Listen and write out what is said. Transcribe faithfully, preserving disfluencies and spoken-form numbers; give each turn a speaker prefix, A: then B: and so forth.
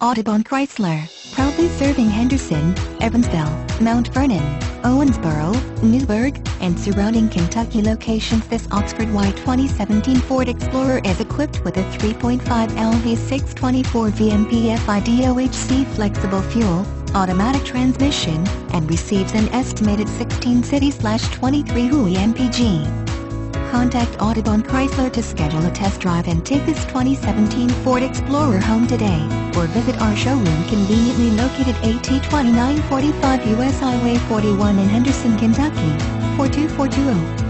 A: Audubon Chrysler, proudly serving Henderson, Evansville, Mount Vernon, Owensboro, Newburgh, and surrounding Kentucky locations. This Oxford Y twenty seventeen Ford Explorer is equipped with a three point five liter V six twenty-four V M P F I D O H C flexible fuel, automatic transmission, and receives an estimated sixteen city twenty-three W I M P G. Contact Audubon Chrysler to schedule a test drive and take this twenty seventeen Ford Explorer home today, or visit our showroom conveniently located at twenty-nine forty-five U S Highway forty-one in Henderson, Kentucky, four two four two zero.